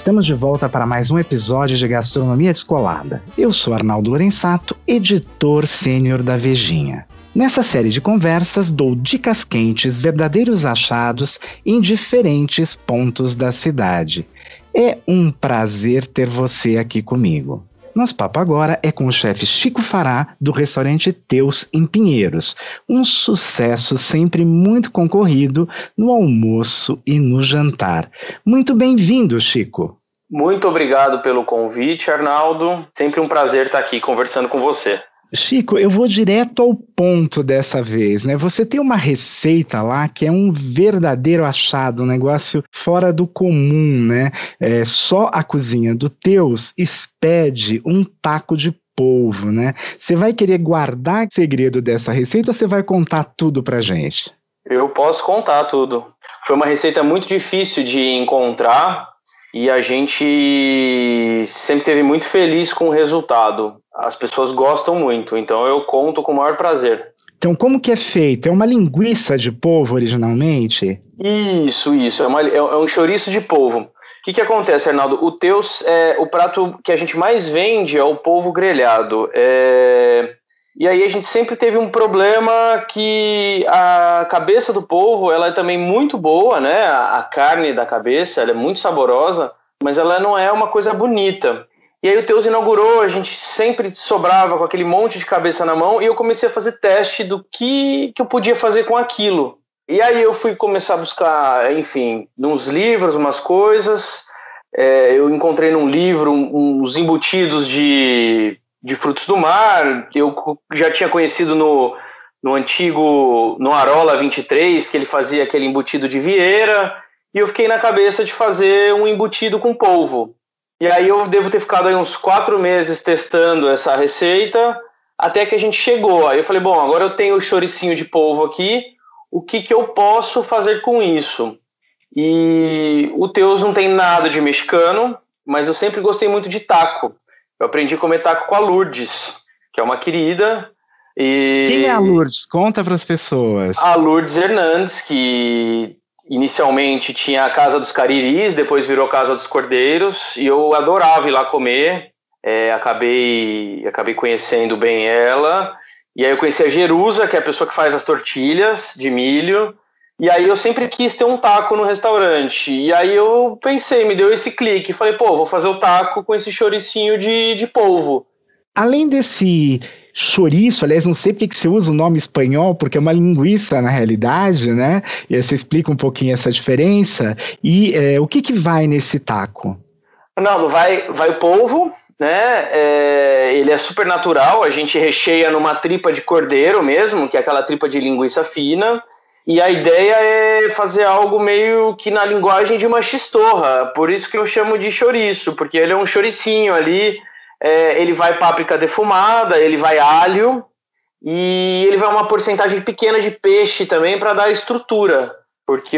Estamos de volta para mais um episódio de Gastronomia Descolada. Eu sou Arnaldo Lorenzato, editor sênior da Vejinha. Nessa série de conversas, dou dicas quentes, verdadeiros achados em diferentes pontos da cidade. É um prazer ter você aqui comigo. Nosso papo agora é com o chefe Chico Fará, do restaurante Teus, em Pinheiros. Um sucesso sempre muito concorrido no almoço e no jantar. Muito bem-vindo, Chico. Muito obrigado pelo convite, Arnaldo. Sempre um prazer estar aqui conversando com você. Chico, eu vou direto ao ponto dessa vez, né? Você tem uma receita lá que é um verdadeiro achado, um negócio fora do comum, né? Só a cozinha do Teus expede um taco de polvo, né? Você vai querer guardar o segredo dessa receita ou você vai contar tudo pra gente? Eu posso contar tudo. Foi uma receita muito difícil de encontrar e a gente sempre esteve muito feliz com o resultado. As pessoas gostam muito, então eu conto com o maior prazer. Então, como que é feito? É uma linguiça de polvo originalmente? Isso. É um chouriço de polvo. O que acontece, Arnaldo? O Teus, o prato que a gente mais vende é o polvo grelhado. E aí a gente sempre teve um problema que a cabeça do polvo, ela é também muito boa, né? A carne da cabeça, ela é muito saborosa, mas ela não é uma coisa bonita. E aí o Teus inaugurou, a gente sempre sobrava com aquele monte de cabeça na mão e eu comecei a fazer teste do que eu podia fazer com aquilo. E aí eu fui começar a buscar, enfim, nos livros, umas coisas. Eu encontrei num livro uns embutidos de frutos do mar. Eu já tinha conhecido no antigo, no Arola 23, que ele fazia aquele embutido de vieira. E eu fiquei na cabeça de fazer um embutido com polvo. E aí eu devo ter ficado aí uns 4 meses testando essa receita, até que a gente chegou. Aí eu falei, bom, agora eu tenho o chouricinho de polvo aqui, o que eu posso fazer com isso? E o Teus não tem nada de mexicano, mas eu sempre gostei muito de taco. Eu aprendi a comer taco com a Lourdes, que é uma querida. Quem é a Lourdes? Conta para as pessoas. A Lourdes Hernandes, que inicialmente tinha a Casa dos Cariris, depois virou Casa dos Cordeiros, e eu adorava ir lá comer. Acabei conhecendo bem ela, e aí eu conheci a Jerusa, que é a pessoa que faz as tortilhas de milho, e aí eu sempre quis ter um taco no restaurante, e aí eu pensei, me deu esse clique, falei, vou fazer o taco com esse chouricinho de polvo. Além desse chouriço, aliás, não sei porque que você usa o nome espanhol, porque é uma linguiça na realidade, né? E aí você explica um pouquinho essa diferença. E o que vai nesse taco? Não, vai o polvo, né? Ele é super natural, a gente recheia numa tripa de cordeiro mesmo, que é aquela tripa de linguiça fina, e a ideia é fazer algo meio que na linguagem de uma chistorra, por isso que eu chamo de chouriço, porque ele é um chouricinho ali. Ele vai páprica defumada, ele vai alho e ele vai uma porcentagem pequena de peixe também para dar estrutura, porque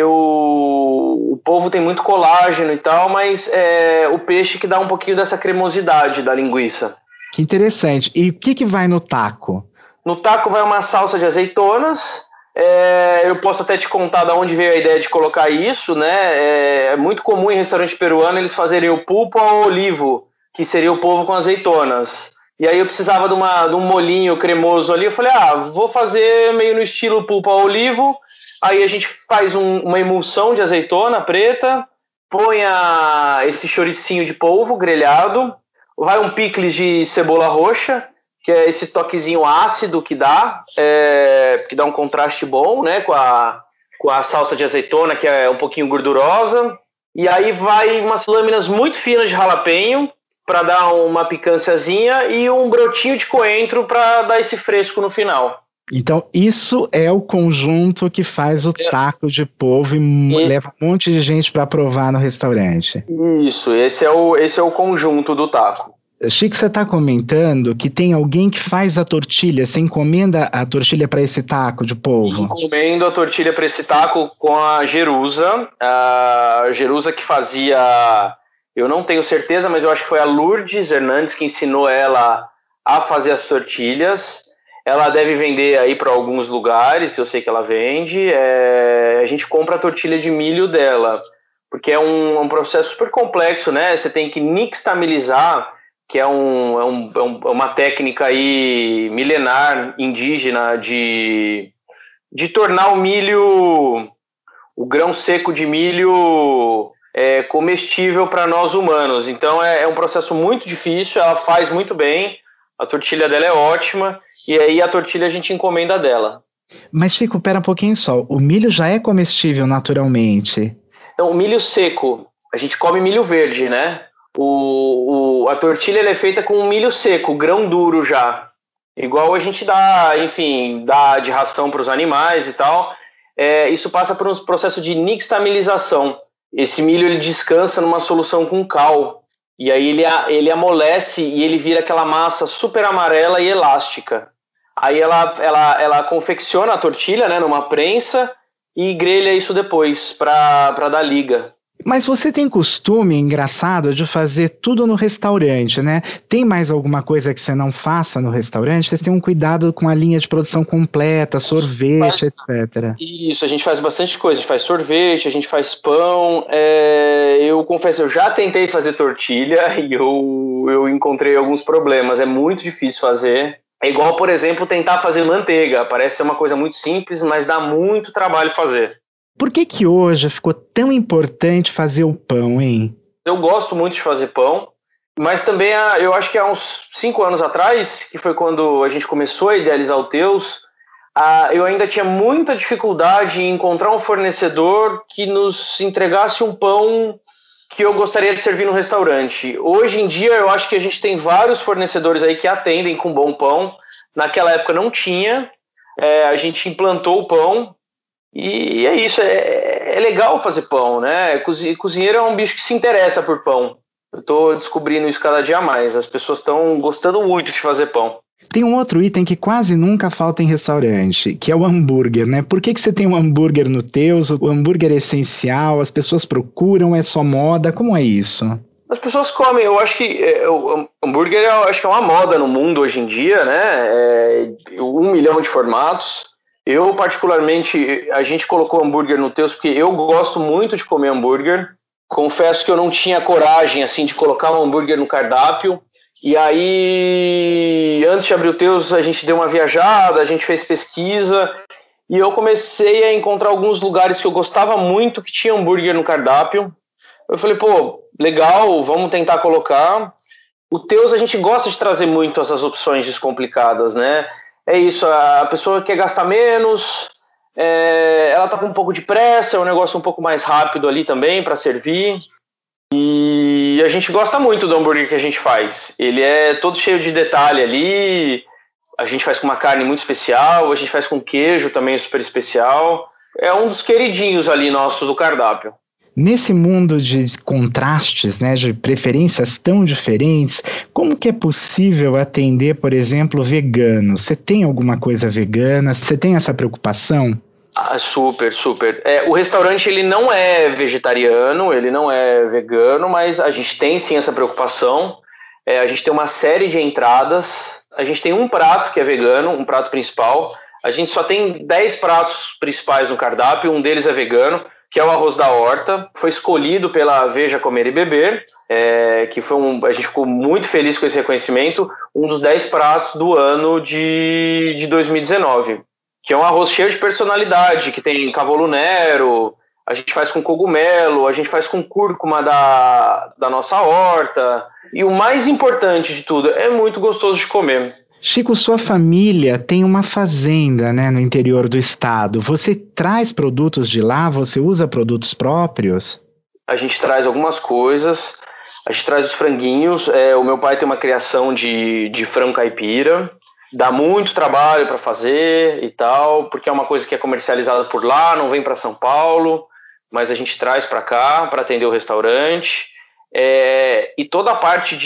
o polvo tem muito colágeno e tal, mas é o peixe que dá um pouquinho dessa cremosidade da linguiça. Que interessante. E o que vai no taco? No taco vai uma salsa de azeitonas. Eu posso até te contar de onde veio a ideia de colocar isso, né? É muito comum em restaurante peruano eles fazerem o pulpo ao olivo, que seria o polvo com azeitonas. E aí eu precisava de um molhinho cremoso ali. Eu falei, vou fazer meio no estilo pulpo ao olivo. Aí a gente faz uma emulsão de azeitona preta, põe esse chouricinho de polvo grelhado, vai um picles de cebola roxa, que é esse toquezinho ácido que dá um contraste bom, né, com a salsa de azeitona, que é um pouquinho gordurosa. E aí vai umas lâminas muito finas de jalapeño, para dar uma picânciazinha, e um brotinho de coentro para dar esse fresco no final. Então isso é o conjunto que faz o taco de polvo e leva um monte de gente para provar no restaurante. Isso, esse é o conjunto do taco. Chico, você está comentando que tem alguém que faz a tortilha, você encomenda a tortilha para esse taco de polvo? Encomendo a tortilha para esse taco com a Jerusa que fazia... Eu não tenho certeza, mas eu acho que foi a Lourdes Hernandes que ensinou ela a fazer as tortilhas. Ela deve vender aí para alguns lugares, eu sei que ela vende. A gente compra a tortilha de milho dela. porque é um processo super complexo, né? Você tem que nixtamalizar, que é uma técnica aí milenar, indígena, de tornar o milho, o grão seco de milho, comestível para nós humanos. Então é um processo muito difícil, ela faz muito bem, a tortilha dela é ótima, e aí a tortilha a gente encomenda dela. Mas, Chico, pera um pouquinho só. O milho já é comestível naturalmente? Então, o milho seco, a gente come milho verde, né? A tortilha ela é feita com milho seco, grão duro já. Igual a gente dá de ração para os animais e tal. Isso passa por um processo de nixtamalização. Esse milho ele descansa numa solução com cal. E aí ele amolece e ele vira aquela massa super amarela e elástica. Aí ela confecciona a tortilha, né, numa prensa e grelha isso depois para dar liga. Mas você tem costume, engraçado, de fazer tudo no restaurante, né? Tem mais alguma coisa que você não faça no restaurante? Vocês têm um cuidado com a linha de produção completa, sorvete, etc. Isso, a gente faz bastante coisa. A gente faz sorvete, a gente faz pão. Eu confesso, eu já tentei fazer tortilha e eu encontrei alguns problemas. É muito difícil fazer. É igual, por exemplo, tentar fazer manteiga. Parece ser uma coisa muito simples, mas dá muito trabalho fazer. Por que hoje ficou tão importante fazer o pão, hein? Eu gosto muito de fazer pão, mas também eu acho que há uns 5 anos atrás, que foi quando a gente começou a idealizar o Teus, eu ainda tinha muita dificuldade em encontrar um fornecedor que nos entregasse um pão que eu gostaria de servir no restaurante. Hoje em dia eu acho que a gente tem vários fornecedores aí que atendem com bom pão. Naquela época não tinha, a gente implantou o pão. E é isso, é legal fazer pão, né? Cozinheiro é um bicho que se interessa por pão. Eu tô descobrindo isso cada dia mais. As pessoas estão gostando muito de fazer pão. Tem um outro item que quase nunca falta em restaurante, que é o hambúrguer, né? Por que você tem um hambúrguer no Teus? O hambúrguer é essencial, as pessoas procuram, é só moda? Como é isso? As pessoas comem, eu acho que o hambúrguer acho que é uma moda no mundo hoje em dia, né? 1 milhão de formatos. Eu, particularmente, a gente colocou hambúrguer no Teus porque eu gosto muito de comer hambúrguer. Confesso que eu não tinha coragem, assim, de colocar um hambúrguer no cardápio. E aí, antes de abrir o Teus, a gente deu uma viajada, a gente fez pesquisa. E eu comecei a encontrar alguns lugares que eu gostava muito que tinha hambúrguer no cardápio. Eu falei, pô, legal, vamos tentar colocar. O Teus, a gente gosta de trazer muito essas opções descomplicadas, né? É isso, a pessoa quer gastar menos, ela tá com um pouco de pressa, é um negócio um pouco mais rápido ali também para servir. E a gente gosta muito do hambúrguer que a gente faz. Ele é todo cheio de detalhe ali, a gente faz com uma carne muito especial, a gente faz com queijo também super especial. É um dos queridinhos ali nosso do cardápio. Nesse mundo de contrastes, né, de preferências tão diferentes, como que é possível atender, por exemplo, veganos? Você tem alguma coisa vegana? Você tem essa preocupação? Super, super. O restaurante ele não é vegetariano, ele não é vegano, mas a gente tem sim essa preocupação. A gente tem uma série de entradas, a gente tem um prato que é vegano, um prato principal. A gente só tem 10 pratos principais no cardápio, um deles é vegano, que é o arroz da horta, foi escolhido pela Veja Comer e Beber, que foi a gente ficou muito feliz com esse reconhecimento, um dos 10 pratos do ano de 2019, que é um arroz cheio de personalidade, que tem cavolo nero, a gente faz com cogumelo, a gente faz com cúrcuma da nossa horta, e o mais importante de tudo, é muito gostoso de comer. Chico, sua família tem uma fazenda, né, no interior do estado. Você traz produtos de lá? Você usa produtos próprios? A gente traz algumas coisas. A gente traz os franguinhos. O meu pai tem uma criação de frango caipira. Dá muito trabalho para fazer e tal, porque é uma coisa que é comercializada por lá, não vem para São Paulo, mas a gente traz para cá para atender o restaurante. E toda a parte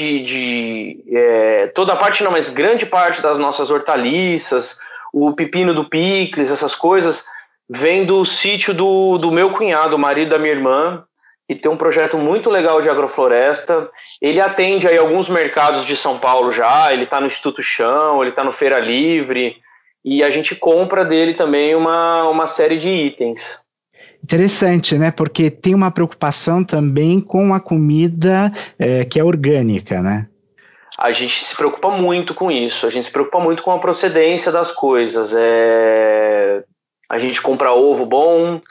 mas grande parte das nossas hortaliças, o pepino do picles, essas coisas, vem do sítio do meu cunhado, o marido da minha irmã, que tem um projeto muito legal de agrofloresta. Ele atende aí alguns mercados de São Paulo já, ele está no Instituto Chão, ele está no Feira Livre, e a gente compra dele também uma série de itens. Interessante, né? Porque tem uma preocupação também com a comida que é orgânica, né? A gente se preocupa muito com isso, a gente se preocupa muito com a procedência das coisas. A gente compra ovo bom,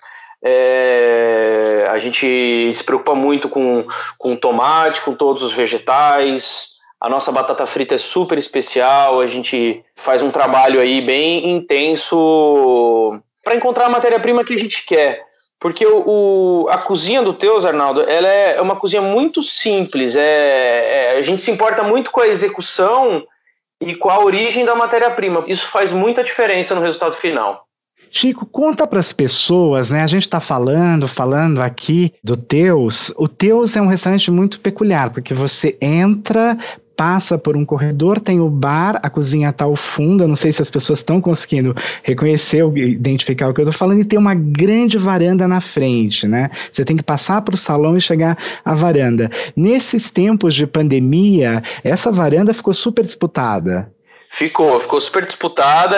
a gente se preocupa muito com tomate, com todos os vegetais. A nossa batata frita é super especial, a gente faz um trabalho aí bem intenso para encontrar a matéria-prima que a gente quer. Porque a cozinha do Teus, Arnaldo, ela é uma cozinha muito simples. A gente se importa muito com a execução e com a origem da matéria-prima. Isso faz muita diferença no resultado final. Chico, conta para as pessoas, né? A gente está falando aqui do Teus. O Teus é um restaurante muito peculiar, porque você entra, passa por um corredor, tem o bar, a cozinha está ao fundo, eu não sei se as pessoas estão conseguindo reconhecer ou identificar o que eu estou falando, e tem uma grande varanda na frente, né? Você tem que passar para o salão e chegar à varanda. Nesses tempos de pandemia, essa varanda ficou super disputada. Ficou super disputada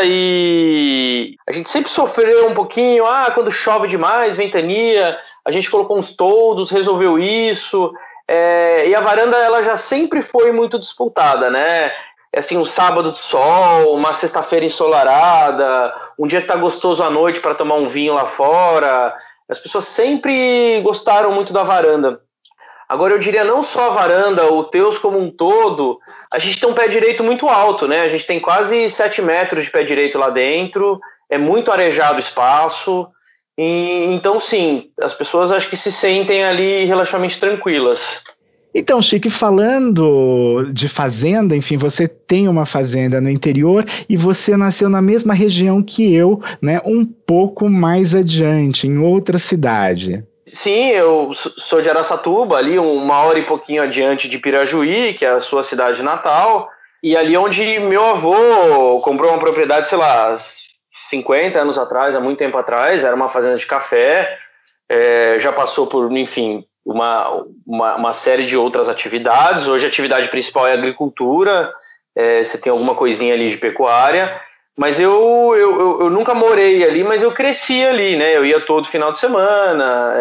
e a gente sempre sofreu um pouquinho, quando chove demais, ventania, a gente colocou uns toldos, resolveu isso, e a varanda ela já sempre foi muito disputada, né? Assim, um sábado de sol, uma sexta-feira ensolarada, um dia que tá gostoso à noite para tomar um vinho lá fora, as pessoas sempre gostaram muito da varanda. Agora eu diria não só a varanda, o Teus como um todo, a gente tem um pé direito muito alto, né? A gente tem quase 7 metros de pé direito lá dentro, é muito arejado o espaço, então sim, as pessoas acho que se sentem ali relativamente tranquilas. Então, Chico, falando de fazenda, enfim, você tem uma fazenda no interior e você nasceu na mesma região que eu, né? Um pouco mais adiante, em outra cidade. Sim, eu sou de Araçatuba, ali 1 hora e pouquinho adiante de Pirajuí, que é a sua cidade natal, e ali onde meu avô comprou uma propriedade, sei lá, 50 anos atrás, há muito tempo atrás, era uma fazenda de café, já passou por, enfim, uma série de outras atividades. Hoje a atividade principal é a agricultura, você tem alguma coisinha ali de pecuária, mas eu nunca morei ali, mas eu cresci ali, né? Eu ia todo final de semana,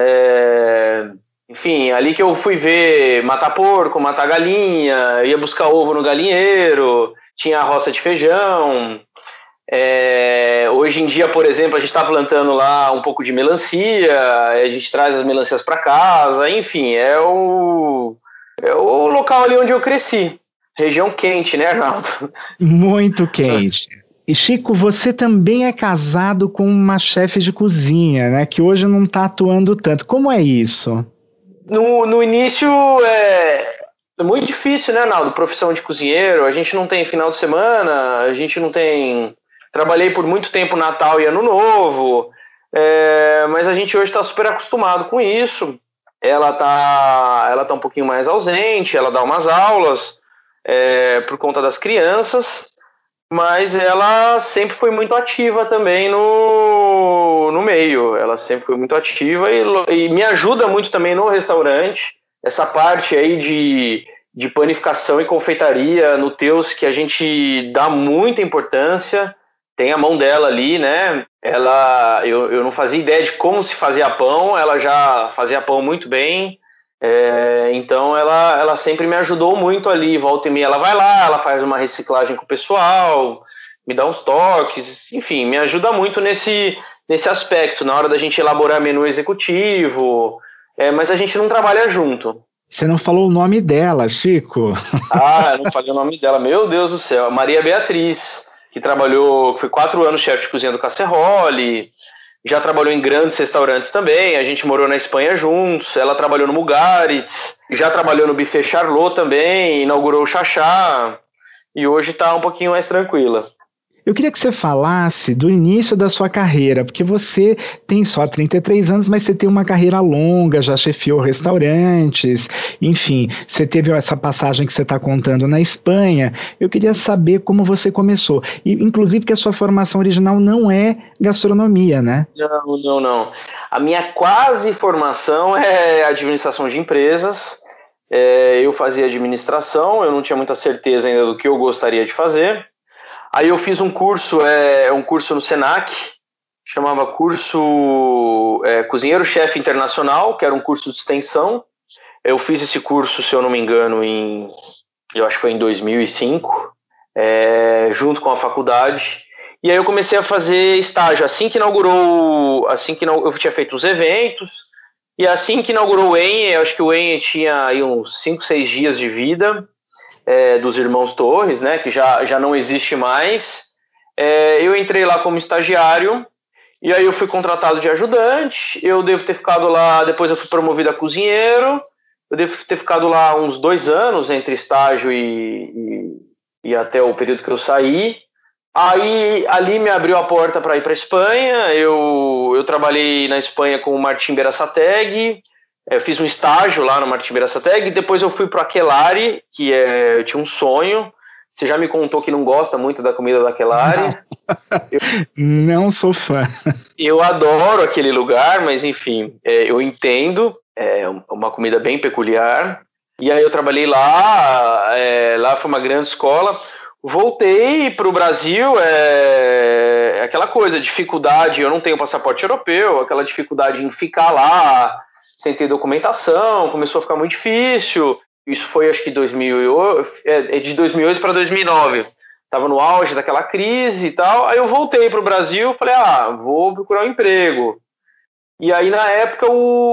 enfim, ali que eu fui ver matar porco, matar galinha, ia buscar ovo no galinheiro, tinha a roça de feijão. Hoje em dia, por exemplo, a gente está plantando lá um pouco de melancia, a gente traz as melancias para casa, enfim, é o local ali onde eu cresci. Região quente, né, Arnaldo? Muito quente. E Chico, você também é casado com uma chefe de cozinha, né? Que hoje não está atuando tanto. Como é isso? No início é muito difícil, né, Arnaldo? Profissão de cozinheiro, a gente não tem final de semana, a gente não tem... Trabalhei por muito tempo Natal e Ano Novo, mas a gente hoje está super acostumado com isso. Ela tá um pouquinho mais ausente, ela dá umas aulas por conta das crianças, mas ela sempre foi muito ativa também no meio. Ela sempre foi muito ativa e me ajuda muito também no restaurante. Essa parte aí de panificação e confeitaria no Teus, que a gente dá muita importância. Tem a mão dela ali, né? Eu não fazia ideia de como se fazia pão, ela já fazia pão muito bem. Então ela sempre me ajudou muito ali, volta e meia ela vai lá, ela faz uma reciclagem com o pessoal, me dá uns toques, enfim, me ajuda muito nesse aspecto, na hora da gente elaborar menu executivo, mas a gente não trabalha junto. Você não falou o nome dela, Chico. Eu não falei o nome dela, meu Deus do céu, Maria Beatriz, que foi 4 anos chefe de cozinha do Casserole, já trabalhou em grandes restaurantes também, a gente morou na Espanha juntos, ela trabalhou no Mugaritz, já trabalhou no Buffet Charlot também, inaugurou o Xaxá, e hoje está um pouquinho mais tranquila. Eu queria que você falasse do início da sua carreira, porque você tem só 33 anos, mas você tem uma carreira longa, já chefiou restaurantes, enfim, você teve essa passagem que você está contando na Espanha. Eu queria saber como você começou, e inclusive que a sua formação original não é gastronomia, né? Não. A minha quase formação é administração de empresas. Eu fazia administração, eu não tinha muita certeza ainda do que eu gostaria de fazer. Aí eu fiz um curso no Senac, chamava curso Cozinheiro-Chefe Internacional, que era um curso de extensão. Eu fiz esse curso, se eu não me engano, eu acho que foi em 2005, junto com a faculdade. E aí eu comecei a fazer estágio. Assim que eu tinha feito os eventos, e assim que inaugurou o ENE, eu acho que o ENE tinha aí uns 5, 6 dias de vida, dos Irmãos Torres, né, que já não existe mais. Eu entrei lá como estagiário, e aí eu fui contratado de ajudante. Eu devo ter ficado lá, depois eu fui promovido a cozinheiro. Eu devo ter ficado lá uns 2 anos entre estágio e até o período que eu saí. Aí ali me abriu a porta para ir para a Espanha. Eu trabalhei na Espanha com o Martín Berasategui. Eu fiz um estágio lá no Martín Berasategui. Depois eu fui para a Aquelarre, que eu tinha um sonho. Você já me contou que não gosta muito da comida da Aquelarre. Não sou fã. Eu adoro aquele lugar, mas enfim, eu entendo. É uma comida bem peculiar. E aí eu trabalhei lá. Lá foi uma grande escola. Voltei para o Brasil, aquela coisa, dificuldade, eu não tenho passaporte europeu, aquela dificuldade em ficar lá sem ter documentação, começou a ficar muito difícil. Isso foi, acho que de 2008 para 2009. Estava no auge daquela crise e tal. Aí eu voltei para o Brasil, falei, vou procurar um emprego. E aí, na época,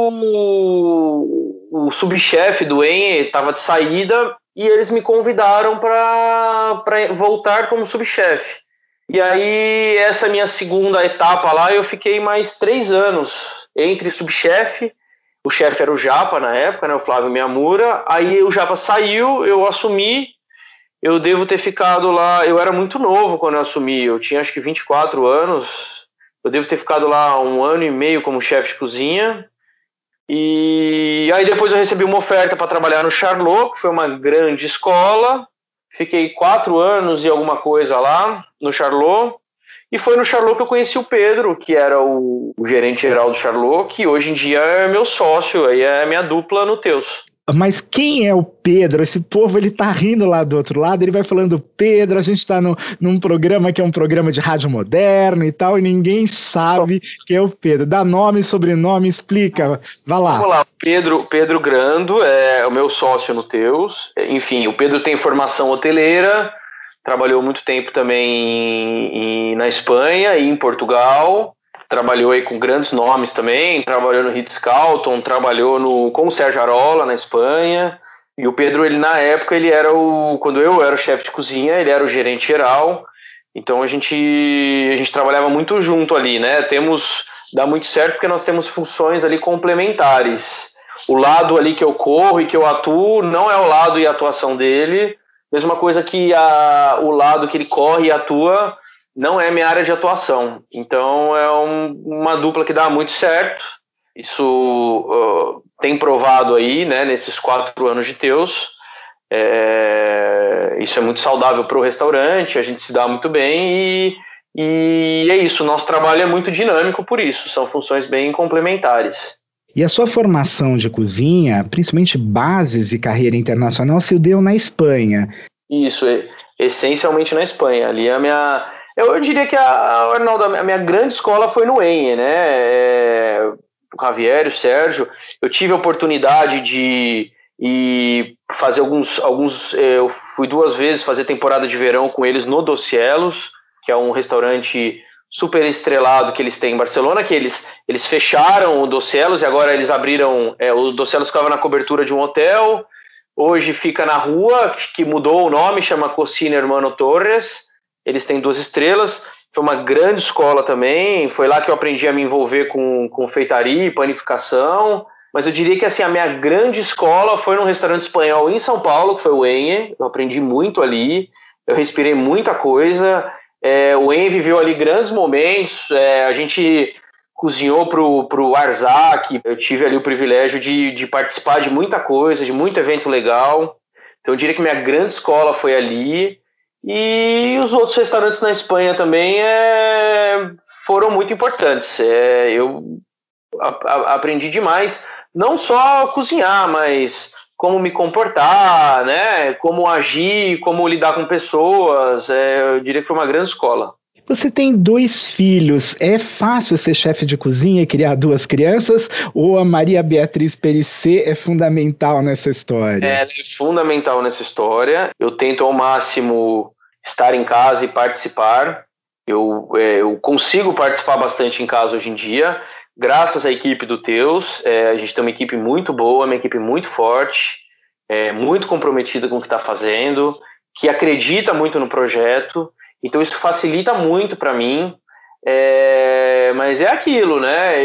o subchefe do ENE estava de saída e eles me convidaram para voltar como subchefe. E aí, essa minha segunda etapa lá, eu fiquei mais 3 anos entre subchefe. O chefe era o Japa na época, né, o Flávio Miyamura. Aí o Japa saiu, eu assumi. Eu devo ter ficado lá... Eu era muito novo quando eu assumi. Eu tinha, acho que 24 anos. Eu devo ter ficado lá 1 ano e meio como chefe de cozinha. E aí depois eu recebi uma oferta para trabalhar no Charlot, que foi uma grande escola. Fiquei 4 anos e alguma coisa lá no Charlot. E foi no Charlot que eu conheci o Pedro, que era o gerente geral do Charlot, que hoje em dia é meu sócio, aí é a minha dupla no Teus. Mas quem é o Pedro? Esse povo, ele tá rindo lá do outro lado, ele vai falando, Pedro, a gente tá num programa que é um programa de rádio moderno e tal, e ninguém sabe quem é o Pedro. Dá nome, sobrenome, explica, vai lá. Vamos lá, Pedro Grando é o meu sócio no Teus. Enfim, o Pedro tem formação hoteleira, trabalhou muito tempo também na Espanha e em Portugal. Trabalhou aí com grandes nomes também, trabalhou no Ritz-Carlton, trabalhou com o Sérgio Arola na Espanha. E o Pedro, ele na época, quando eu era o chefe de cozinha, ele era o gerente geral. Então a gente trabalhava muito junto ali, né? Dá muito certo porque nós temos funções ali complementares. O lado ali que eu corro e que eu atuo não é o lado e a atuação dele. Mesma coisa que o lado que ele corre e atua não é minha área de atuação. Então é uma dupla que dá muito certo. Isso tem provado aí, né, nesses 4 anos de Teus. Isso é muito saudável para o restaurante, a gente se dá muito bem e é isso. O nosso trabalho é muito dinâmico por isso, são funções bem complementares. E a sua formação de cozinha, principalmente bases e carreira internacional, se deu na Espanha. Isso, essencialmente na Espanha. Ali eu diria que Arnaldo, a minha grande escola foi no ENE, né? O Javier, o Sérgio. Eu tive a oportunidade de fazer eu fui 2 vezes fazer temporada de verão com eles no Dos Cielos, que é um restaurante super estrelado que eles têm em Barcelona, que eles fecharam o Dos Cielos e agora eles abriram... o Dos Cielos ficava na cobertura de um hotel, hoje fica na rua, que mudou o nome, chama Cocina Hermano Torres. Eles têm 2 estrelas, foi uma grande escola também, foi lá que eu aprendi a me envolver com confeitaria e panificação, mas eu diria que assim, a minha grande escola foi num restaurante espanhol em São Paulo, que foi o ENE. Eu aprendi muito ali, eu respirei muita coisa, o ENE viveu ali grandes momentos, a gente cozinhou pro Arzac, eu tive ali o privilégio de participar de muita coisa, de muito evento legal, então eu diria que minha grande escola foi ali. E os outros restaurantes na Espanha também foram muito importantes. Eu aprendi demais, não só cozinhar, mas como me comportar, né? Como agir, como lidar com pessoas. Eu diria que foi uma grande escola. Você tem 2 filhos, é fácil ser chefe de cozinha e criar 2 crianças? Ou a Maria Beatriz Périssé é fundamental nessa história? Ela é fundamental nessa história. Eu tento ao máximo estar em casa e participar. Eu consigo participar bastante em casa hoje em dia, graças à equipe do Teus. A gente tem uma equipe muito boa, uma equipe muito forte, muito comprometida com o que está fazendo, que acredita muito no projeto. Então isso facilita muito para mim, mas é aquilo, né?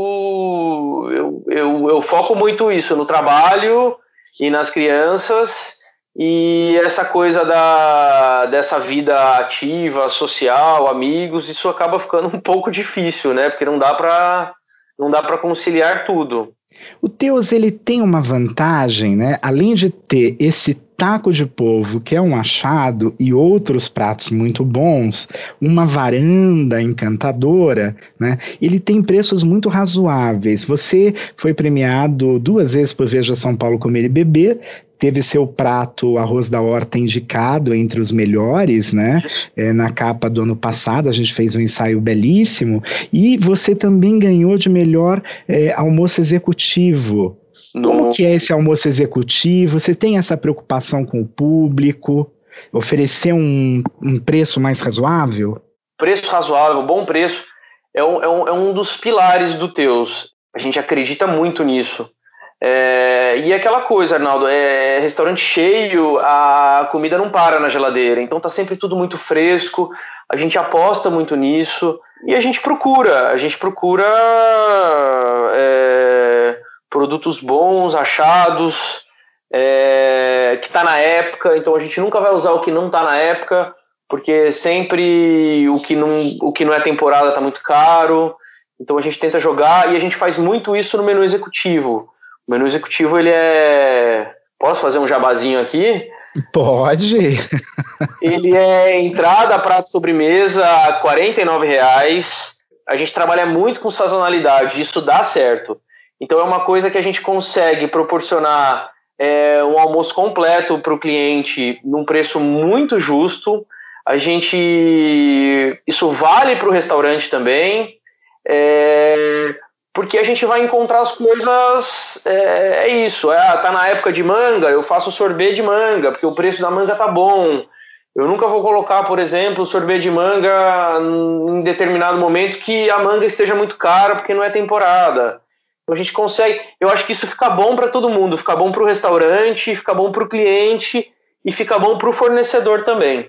Eu foco muito isso no trabalho e nas crianças, e essa coisa dessa vida ativa, social, amigos, isso acaba ficando um pouco difícil, né? Porque não dá para conciliar tudo. O Teus, ele tem uma vantagem, né? Além de ter esse taco de polvo, que é um achado, e outros pratos muito bons, uma varanda encantadora, né? Ele tem preços muito razoáveis. Você foi premiado 2 vezes por Veja São Paulo Comer e Beber, teve seu prato Arroz da Horta indicado entre os melhores, né? Na capa do ano passado, a gente fez um ensaio belíssimo, e você também ganhou de melhor almoço executivo. Como que é esse almoço executivo? Você tem essa preocupação com o público? Oferecer um preço mais razoável? Preço razoável, bom preço, é um dos pilares do Teus. A gente acredita muito nisso. E aquela coisa, Arnaldo, restaurante cheio, a comida não para na geladeira, então tá sempre tudo muito fresco, a gente aposta muito nisso, e a gente procura produtos bons, achados, que tá na época, então a gente nunca vai usar o que não tá na época, porque sempre o que não é temporada tá muito caro, então a gente tenta jogar, e a gente faz muito isso no menu executivo. O menu executivo, ele Posso fazer um jabazinho aqui? Pode. Ele é entrada, prato, sobremesa, R$ 49,00. A gente trabalha muito com sazonalidade, isso dá certo. Então é uma coisa que a gente consegue proporcionar um almoço completo para o cliente num preço muito justo. Isso vale para o restaurante também. Porque a gente vai encontrar as coisas, isso, tá na época de manga, eu faço sorvete de manga, porque o preço da manga tá bom. Eu nunca vou colocar, por exemplo, sorvete de manga em determinado momento que a manga esteja muito cara, porque não é temporada. Então a gente consegue, eu acho que isso fica bom para todo mundo, fica bom para o restaurante, fica bom para o cliente e fica bom para o fornecedor também.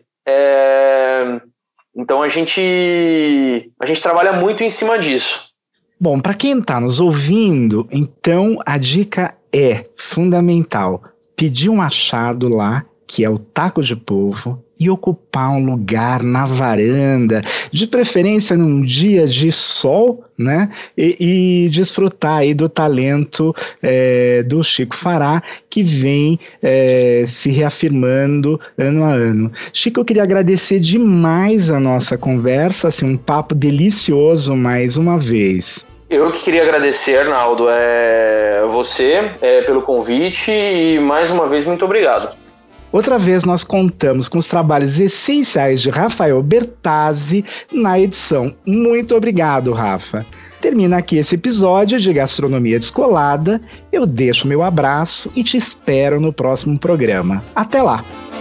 Então a gente trabalha muito em cima disso. Bom, para quem está nos ouvindo, então a dica é fundamental: pedir um achado lá, que é o taco de polvo, e ocupar um lugar na varanda, de preferência num dia de sol, né? E desfrutar aí do talento do Chico Fará, que vem se reafirmando ano a ano. Chico, eu queria agradecer demais a nossa conversa, assim, um papo delicioso mais uma vez. Eu que queria agradecer, Arnaldo, você pelo convite e mais uma vez muito obrigado. Outra vez nós contamos com os trabalhos essenciais de Rafael Bertazzi na edição. Muito obrigado, Rafa. Termina aqui esse episódio de Gastronomia Descolada. Eu deixo meu abraço e te espero no próximo programa. Até lá!